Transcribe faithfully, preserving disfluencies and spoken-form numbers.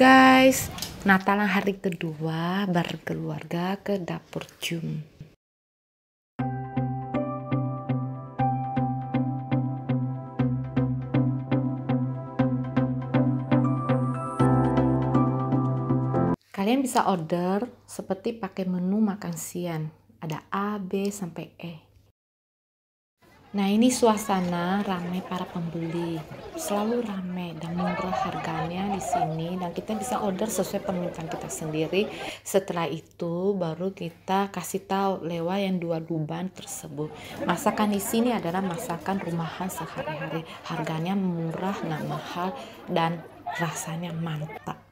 guys, Natalan hari kedua bareng keluarga ke dapur Jum. Kalian bisa order seperti pakai menu makan siang, ada A, B, sampai E. Nah, ini suasana ramai para pembeli, selalu ramai dan murah harganya di sini, dan kita bisa order sesuai permintaan kita sendiri. Setelah itu baru kita kasih tahu lewat yang dua duban tersebut. Masakan di sini adalah masakan rumahan sehari-hari, harganya murah, nggak mahal, dan rasanya mantap.